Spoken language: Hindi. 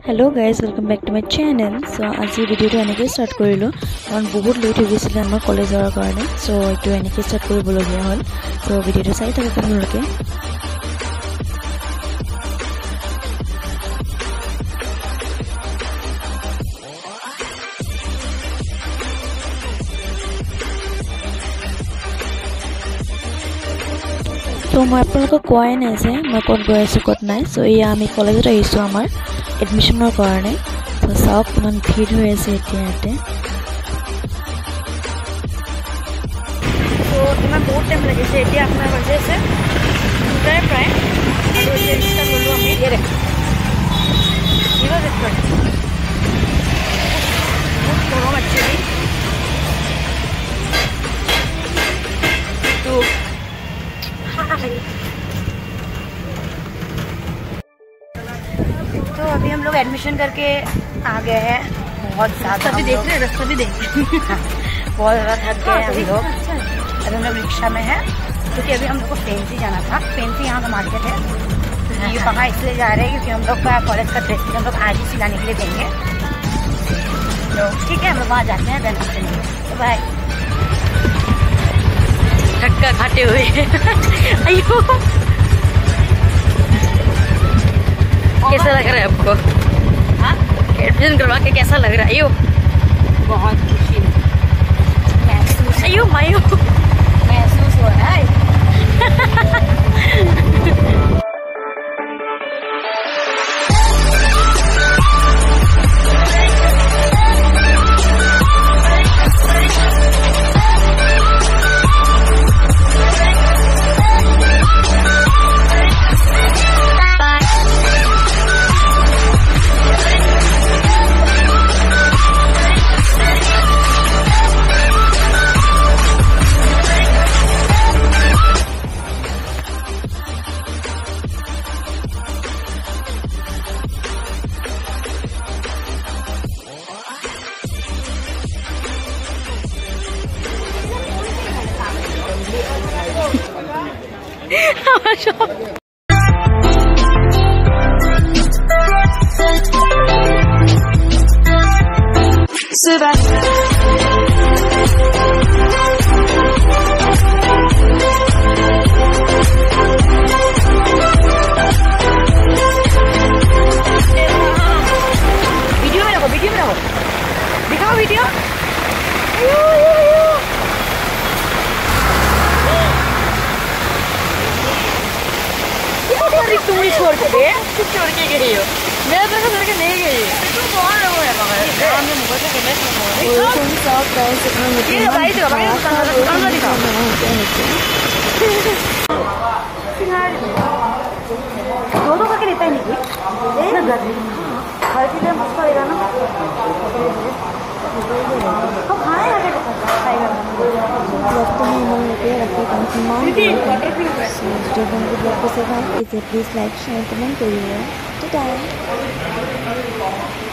Hello guys, welcome back to my channel. So আজি ভিডিওটো এনেকে স্টার্ট কৰিলো কাৰণ বহুত লেট হৈ গৈছিল আমাৰ কলেজৰ কাৰণে। সো এটো এনেকে স্টার্ট কৰিবলগীয়া হ'ল। সো ভিডিওটো চাই থাকক আপোনালোকে। तो मैं आपलोगों को कोई नहीं से मैं कौन गए ऐसे कौन नहीं सो ये आमी कॉलेज रही सो हमार एडमिशन और करने तो सब मन भीड़ हुए ऐसे इतने आते तो इतना बहुत टाइम लगे से इतने अपना वजह से उधर प्राइम और ये इसका बोलो हमें ये रख ये देख कर बहुत गरम एक्चुअली तो तो अभी हम लोग एडमिशन करके आ गए हैं। बहुत ज़्यादा भी देख रहे हैं, रास्ता भी देख रहे हैं। बहुत ज़्यादा थक गए हैं हम लोग। अभी हम लोग रिक्शा में हैं क्योंकि अभी हम लोग को फेंसी जाना था। फेंसी यहाँ का मार्केट है। ये वहाँ इसलिए जा रहे हैं क्योंकि हम लोग का कॉलेज का ड्रेस हम लोग आज ही सिलाने के लिए देंगे। तो ठीक है हम लोग वहाँ जाते हैं देन चलेंगे। तो बाय। धक्का खाते हुए अयो कैसा लग रहा है आपको? हाँ एडमिशन करवा के कैसा लग रहा है? अयो बहुत खुशी महसूस अयो मायो महसूस हो रहा है। तुम ही छोड़ के गए? तुम छोड़ के गई हो? मैं तो छोड़ के नहीं गई। तुम कौन लोग है मगर? हमने मुझे तो कहने को बोला। तुम सब गाइस अपना मुझे ये भाई तो भाई दुकान का दिखाओ। दो करके देता है नहीं कोई? ना घर हर चीज़ मस्त रहेगा ना। तो खाए आगे खाएगा। Please like, share, comment,